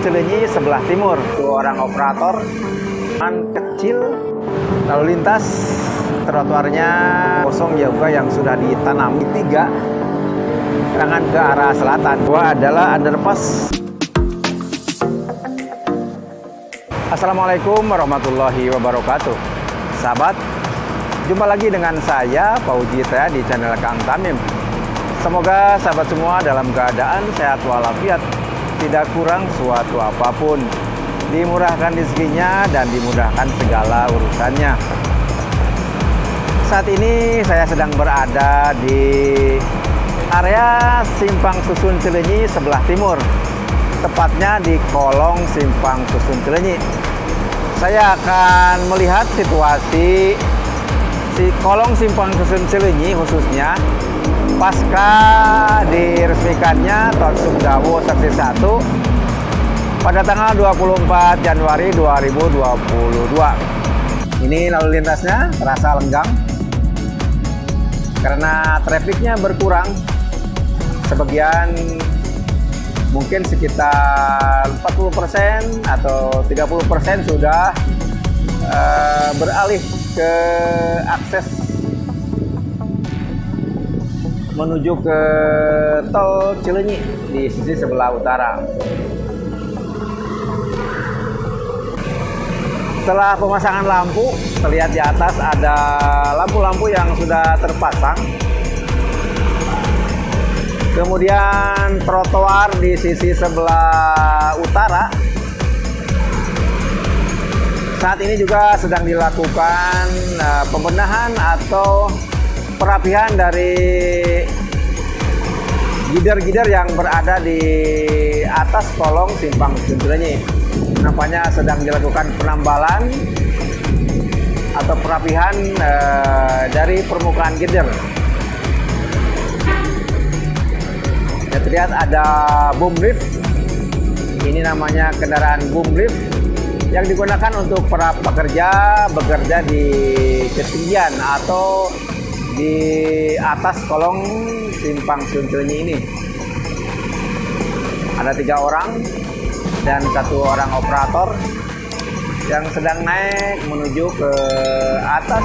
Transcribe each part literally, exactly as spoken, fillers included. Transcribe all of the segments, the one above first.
Cileunyi sebelah timur. Dua orang operator an kecil lalu lintas, trotoarnya kosong juga yang sudah ditanam. Tiga serangan ke arah selatan. Dua adalah underpass. Assalamualaikum warahmatullahi wabarakatuh. Sahabat, jumpa lagi dengan saya Pauji Teh di channel Kang Tamim. Semoga sahabat semua dalam keadaan sehat walafiat, tidak kurang suatu apapun, dimurahkan rezekinya dan dimudahkan segala urusannya. Saat ini saya sedang berada di area Simpang Susun Cileunyi sebelah timur, tepatnya di kolong Simpang Susun Cileunyi. Saya akan melihat situasi si kolong Simpang Susun Cileunyi, khususnya pasca diresmikannya Tol Sumdawu Seksi satu pada tanggal dua puluh empat Januari dua ribu dua puluh dua. Ini lalu lintasnya terasa lenggang karena trafiknya berkurang. Sebagian mungkin sekitar empat puluh persen atau tiga puluh persen sudah uh, beralih ke akses menuju ke Tol Cileunyi di sisi sebelah utara. Setelah pemasangan lampu, terlihat di atas ada lampu-lampu yang sudah terpasang. Kemudian trotoar di sisi sebelah utara saat ini juga sedang dilakukan uh, pembenahan atau perapihan dari gider-gider yang berada di atas kolong Simpang Susun Cileunyi. Nampaknya sedang dilakukan penambalan atau perapihan uh, dari permukaan gider. Ya, terlihat ada boom lift. Ini namanya kendaraan boom lift yang digunakan untuk para pekerja bekerja di ketinggian atau di atas kolong Simpang Susun Cileunyi ini. Ada tiga orang dan satu orang operator yang sedang naik menuju ke atas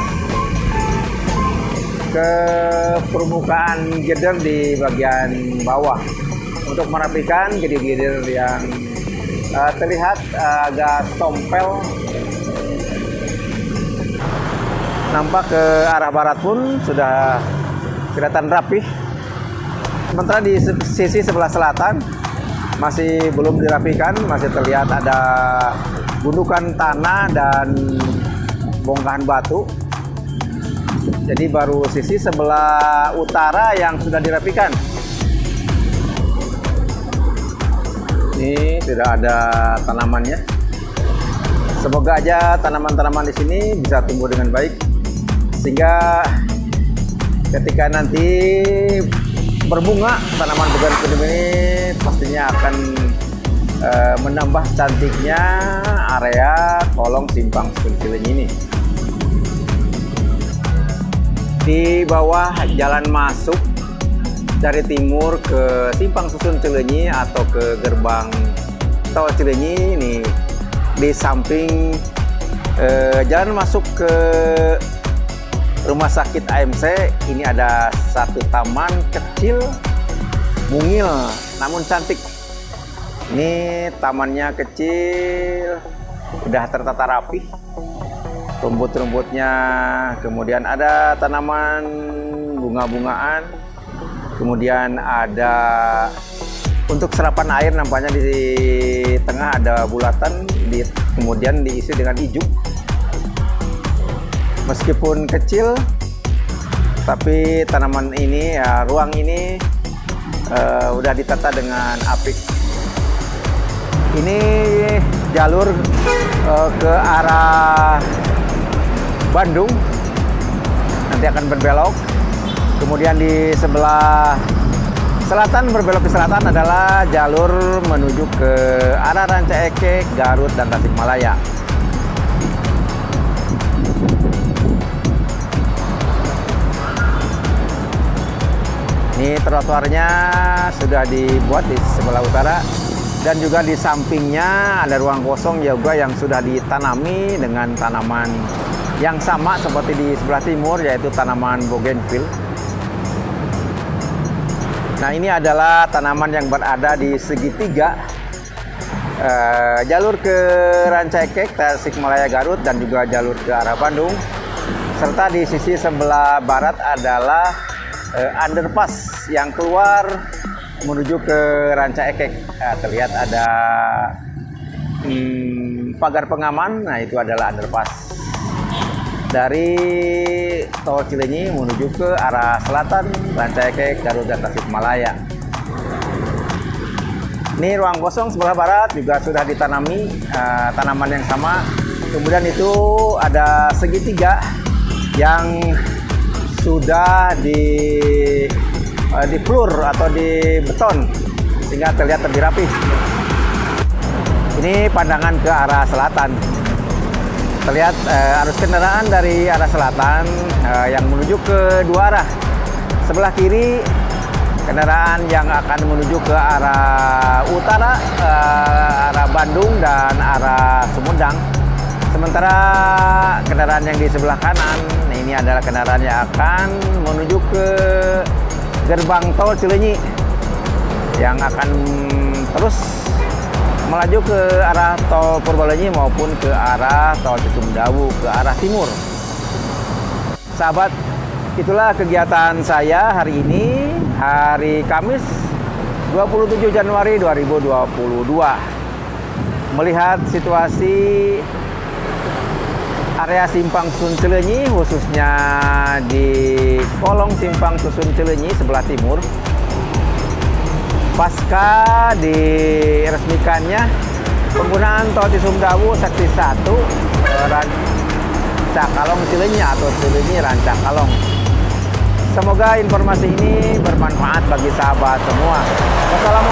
ke permukaan gider di bagian bawah untuk merapikan gider-gider yang uh, terlihat uh, agak sompel. Nampak ke arah barat pun sudah kelihatan rapih. Sementara di sisi sebelah selatan masih belum dirapikan, masih terlihat ada gundukan tanah dan bongkahan batu. Jadi baru sisi sebelah utara yang sudah dirapikan. Ini tidak ada tanamannya. Semoga aja tanaman-tanaman di sini bisa tumbuh dengan baik, sehingga ketika nanti berbunga tanaman begonia ini pastinya akan e, menambah cantiknya area kolong Simpang Susun Cileunyi ini. Di bawah jalan masuk dari timur ke Simpang Susun Cileunyi atau ke gerbang Tol Cileunyi, ini di samping eh, jalan masuk ke Rumah Sakit A M C, ini ada satu taman kecil mungil namun cantik. Ini tamannya kecil, udah tertata rapi, rumput-rumputnya, kemudian ada tanaman bunga-bungaan, kemudian ada untuk serapan air, nampaknya di tengah ada bulatan, di, kemudian diisi dengan ijuk. Meskipun kecil, tapi tanaman ini, ya, ruang ini uh, udah ditata dengan apik. Ini jalur uh, ke arah Bandung, nanti akan berbelok. Kemudian di sebelah selatan, berbelok ke selatan adalah jalur menuju ke arah Ranca Ekek, Garut, dan Tasikmalaya. Ini trotoarnya sudah dibuat di sebelah utara. Dan juga di sampingnya ada ruang kosong juga yang sudah ditanami dengan tanaman yang sama seperti di sebelah timur, yaitu tanaman bougainville. Nah, ini adalah tanaman yang berada di segitiga uh, jalur ke Ranca Ekek, Tasikmalaya, Garut, dan juga jalur ke arah Bandung. Serta di sisi sebelah barat adalah uh, underpass yang keluar menuju ke Ranca Ekek. Nah, terlihat ada hmm, pagar pengaman. Nah, itu adalah underpass dari Tol Cileunyi menuju ke arah selatan Ranca Ekek, Garut, dan Tasikmalaya. Ini ruang kosong sebelah barat juga sudah ditanami uh, tanaman yang sama. Kemudian itu ada segitiga yang sudah di di floor atau di beton sehingga terlihat lebih rapi. Ini pandangan ke arah selatan. Terlihat eh, arus kendaraan dari arah selatan eh, yang menuju ke dua arah. Sebelah kiri kendaraan yang akan menuju ke arah utara, eh, arah Bandung dan arah Sumedang. Sementara kendaraan yang di sebelah kanan, ini adalah kendaraan yang akan menuju ke gerbang Tol Cileunyi yang akan terus melaju ke arah Tol Purbalenyi maupun ke arah Tol Cisumdawu ke arah timur. Sahabat, itulah kegiatan saya hari ini, hari Kamis dua puluh tujuh Januari dua ribu dua puluh dua. Melihat situasi area Simpang Susun Cileunyi, khususnya di kolong Simpang Susun Cileunyi sebelah timur. Pasca diresmikannya penggunaan Tol Cisumdawu seksi satu Rancakalong Cileunyi atau Cileunyi Rancakalong. Semoga informasi ini bermanfaat bagi sahabat semua. Wassalamualaikum